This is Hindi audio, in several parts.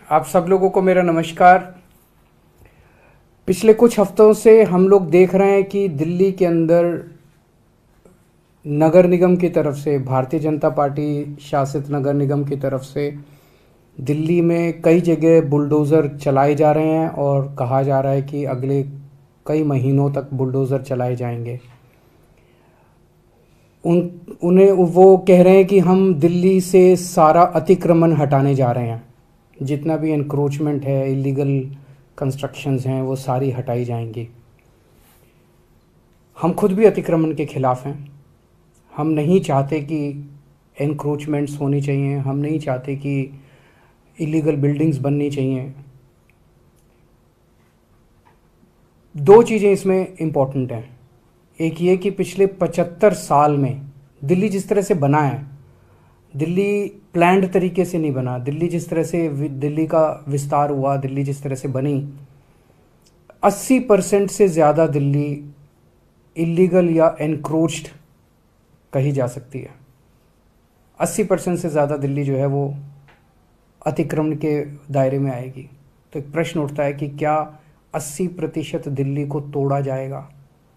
आप सब लोगों को मेरा नमस्कार। पिछले कुछ हफ्तों से हम लोग देख रहे हैं कि दिल्ली के अंदर नगर निगम की तरफ से, भारतीय जनता पार्टी शासित नगर निगम की तरफ से दिल्ली में कई जगह बुलडोज़र चलाए जा रहे हैं और कहा जा रहा है कि अगले कई महीनों तक बुलडोज़र चलाए जाएंगे। उन्हें वो कह रहे हैं कि हम दिल्ली से सारा अतिक्रमण हटाने जा रहे हैं, जितना भी एनक्रोचमेंट है, इलीगल कंस्ट्रक्शंस हैं, वो सारी हटाई जाएंगी। हम खुद भी अतिक्रमण के खिलाफ हैं। हम नहीं चाहते कि एनक्रोचमेंट्स होनी चाहिए, हम नहीं चाहते कि इलीगल बिल्डिंग्स बननी चाहिए। दो चीज़ें इसमें इम्पॉर्टेंट हैं। एक ये कि पिछले 75 साल में दिल्ली जिस तरह से बना है, दिल्ली प्लान्ड तरीके से नहीं बना। दिल्ली जिस तरह से दिल्ली का विस्तार हुआ, दिल्ली जिस तरह से बनी, 80% से ज़्यादा दिल्ली इलीगल या एनक्रोच्ड कही जा सकती है। 80% से ज़्यादा दिल्ली जो है वो अतिक्रमण के दायरे में आएगी। तो एक प्रश्न उठता है कि क्या 80% दिल्ली को तोड़ा जाएगा?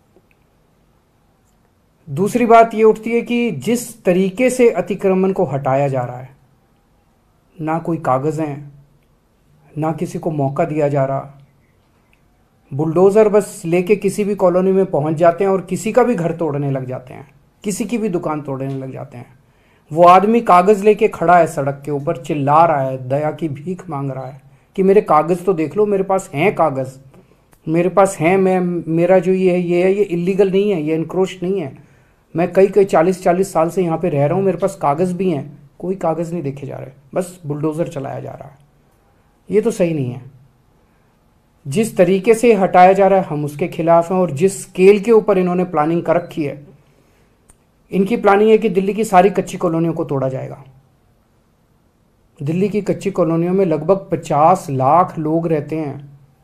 दूसरी बात ये उठती है कि जिस तरीके से अतिक्रमण को हटाया जा रहा है, ना कोई कागज़ हैं, ना किसी को मौका दिया जा रहा। बुलडोज़र बस लेके किसी भी कॉलोनी में पहुंच जाते हैं और किसी का भी घर तोड़ने लग जाते हैं, किसी की भी दुकान तोड़ने लग जाते हैं। वो आदमी कागज़ लेके खड़ा है सड़क के ऊपर, चिल्ला रहा है, दया की भीख मांग रहा है कि मेरे कागज़ तो देख लो, मेरे पास हैं कागज़, मेरे पास हैं, मेरा जो ये है ये इलीगल नहीं है, ये एनक्रोच नहीं है। मैं कई 40 साल से यहाँ पे रह रहा हूँ, मेरे पास कागज़ भी हैं। कोई कागज़ नहीं देखे जा रहे, बस बुलडोज़र चलाया जा रहा है। ये तो सही नहीं है। जिस तरीके से हटाया जा रहा है हम उसके खिलाफ हैं, और जिस स्केल के ऊपर इन्होंने प्लानिंग कर रखी है, इनकी प्लानिंग है कि दिल्ली की सारी कच्ची कॉलोनियों को तोड़ा जाएगा। दिल्ली की कच्ची कॉलोनियों में लगभग 50 लाख लोग रहते हैं।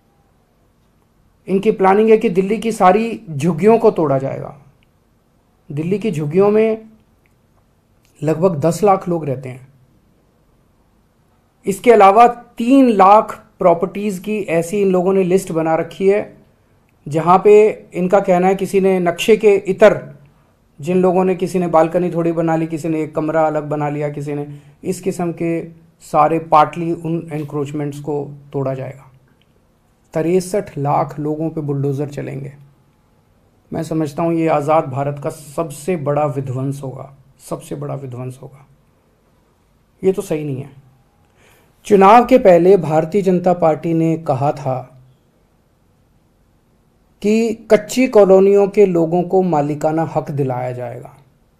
इनकी प्लानिंग है कि दिल्ली की सारी झुग्गियों को तोड़ा जाएगा। दिल्ली की झुग्गियों में लगभग 10 लाख लोग रहते हैं। इसके अलावा 3 लाख प्रॉपर्टीज़ की ऐसी इन लोगों ने लिस्ट बना रखी है, जहां पे इनका कहना है किसी ने नक्शे के इतर, जिन लोगों ने, किसी ने बालकनी थोड़ी बना ली, किसी ने एक कमरा अलग बना लिया, किसी ने इस किस्म के सारे पार्टली उन एनक्रोचमेंट्स को तोड़ा जाएगा। 63 लाख लोगों पे बुलडोज़र चलेंगे। मैं समझता हूँ ये आज़ाद भारत का सबसे बड़ा विध्वंस होगा, सबसे बड़ा विध्वंस होगा। ये तो सही नहीं है। चुनाव के पहले भारतीय जनता पार्टी ने कहा था कि कच्ची कॉलोनियों के लोगों को मालिकाना हक दिलाया जाएगा।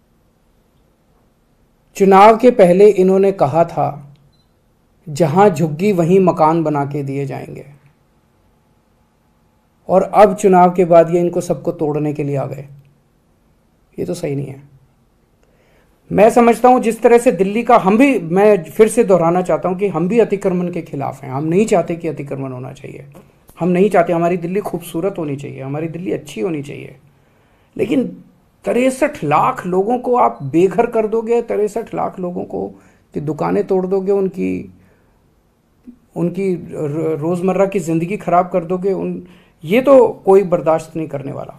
चुनाव के पहले इन्होंने कहा था जहां झुग्गी वहीं मकान बना के दिए जाएंगे, और अब चुनाव के बाद ये इनको सबको तोड़ने के लिए आ गए। ये तो सही नहीं है। मैं समझता हूं जिस तरह से दिल्ली का, मैं फिर से दोहराना चाहता हूं कि हम भी अतिक्रमण के खिलाफ हैं। हम नहीं चाहते कि अतिक्रमण होना चाहिए, हम नहीं चाहते। हमारी दिल्ली खूबसूरत होनी चाहिए, हमारी दिल्ली अच्छी होनी चाहिए। लेकिन 63 लाख लोगों को आप बेघर कर दोगे, 63 लाख लोगों को की दुकानें तोड़ दोगे, उनकी रोज़मर्रा की ज़िंदगी खराब कर दोगे, ये तो कोई बर्दाश्त नहीं करने वाला।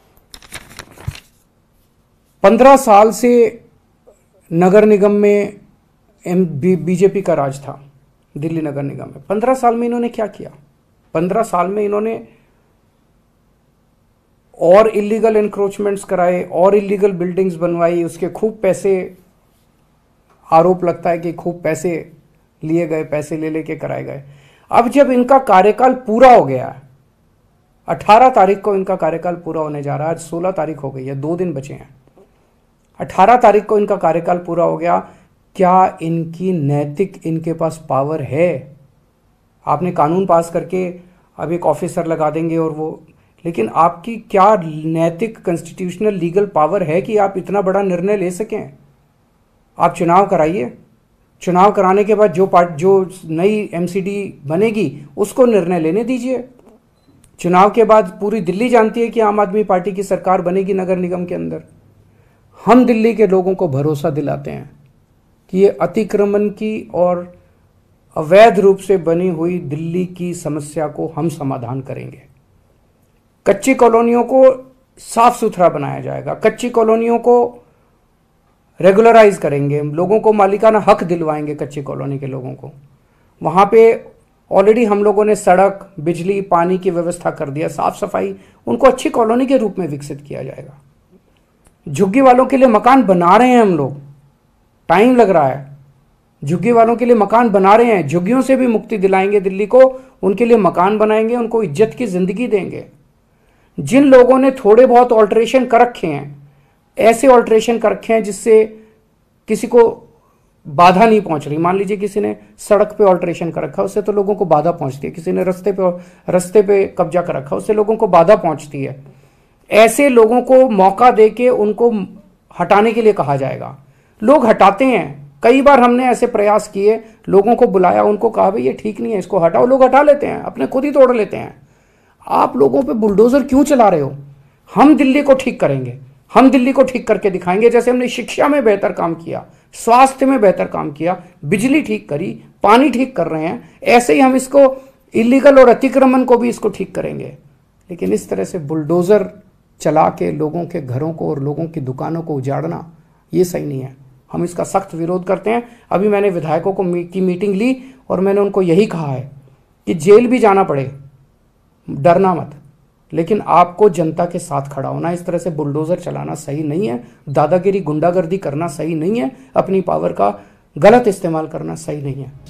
15 साल से नगर निगम में बीजेपी का राज था, दिल्ली नगर निगम में। 15 साल में इन्होंने क्या किया? 15 साल में इन्होंने और इलीगल एनक्रोचमेंट्स कराए, और इलीगल बिल्डिंग्स बनवाई, उसके खूब पैसे, आरोप लगता है कि खूब पैसे लिए गए, पैसे ले लेके कराए गए। अब जब इनका कार्यकाल पूरा हो गया, 18 तारीख को इनका कार्यकाल पूरा होने जा रहा है, आज 16 तारीख हो गई है, 2 दिन बचे हैं। 18 तारीख को इनका कार्यकाल पूरा हो गया। क्या इनकी नैतिक, इनके पास पावर है? आपने कानून पास करके अब एक ऑफिसर लगा देंगे और वो, लेकिन आपकी क्या नैतिक, कॉन्स्टिट्यूशनल, लीगल पावर है कि आप इतना बड़ा निर्णय ले सकें? आप चुनाव कराइए, चुनाव कराने के बाद जो नई एमसीडी बनेगी उसको निर्णय लेने दीजिए। चुनाव के बाद पूरी दिल्ली जानती है कि आम आदमी पार्टी की सरकार बनेगी नगर निगम के अंदर। हम दिल्ली के लोगों को भरोसा दिलाते हैं कि ये अतिक्रमण की और अवैध रूप से बनी हुई दिल्ली की समस्या को हम समाधान करेंगे। कच्ची कॉलोनियों को साफ सुथरा बनाया जाएगा, कच्ची कॉलोनियों को रेगुलराइज करेंगे, लोगों को मालिकाना हक दिलवाएंगे कच्ची कॉलोनी के लोगों को। वहाँ पे ऑलरेडी हम लोगों ने सड़क, बिजली, पानी की व्यवस्था कर दिया, साफ सफाई, उनको अच्छी कॉलोनी के रूप में विकसित किया जाएगा। झुग्गी वालों के लिए मकान बना रहे हैं हम लोग, टाइम लग रहा है, झुग्गी वालों के लिए मकान बना रहे हैं, झुग्गियों से भी मुक्ति दिलाएंगे दिल्ली को, उनके लिए मकान बनाएंगे, उनको इज्जत की जिंदगी देंगे। जिन लोगों ने थोड़े बहुत ऑल्ट्रेशन कर रखे हैं, ऐसे ऑल्ट्रेशन कर रखे हैं जिससे किसी को बाधा नहीं पहुंच रही, मान लीजिए किसी ने सड़क पे ऑल्ट्रेशन कर रखा है, उससे तो लोगों को बाधा पहुंचती है, किसी ने रस्ते पे कब्जा कर रखा है, उससे लोगों को बाधा पहुंचती है। ऐसे लोगों को मौका देके उनको हटाने के लिए कहा जाएगा। लोग हटाते हैं, कई बार हमने ऐसे प्रयास किए, लोगों को बुलाया, उनको कहा भाई ये ठीक नहीं है, इसको हटाओ, लोग हटा लेते हैं, अपने खुद ही तोड़ लेते हैं। आप लोगों पे बुलडोजर क्यों चला रहे हो? हम दिल्ली को ठीक करेंगे, हम दिल्ली को ठीक करके दिखाएंगे। जैसे हमने शिक्षा में बेहतर काम किया, स्वास्थ्य में बेहतर काम किया, बिजली ठीक करी, पानी ठीक कर रहे हैं, ऐसे ही हम इसको इलीगल और अतिक्रमण को भी इसको ठीक करेंगे। लेकिन इस तरह से बुलडोजर चला के लोगों के घरों को और लोगों की दुकानों को उजाड़ना, ये सही नहीं है। हम इसका सख्त विरोध करते हैं। अभी मैंने विधायकों की मीटिंग ली और मैंने उनको यही कहा है कि जेल भी जाना पड़े, डरना मत, लेकिन आपको जनता के साथ खड़ा होना। इस तरह से बुलडोजर चलाना सही नहीं है, दादागिरी, गुंडागर्दी करना सही नहीं है, अपनी पावर का गलत इस्तेमाल करना सही नहीं है।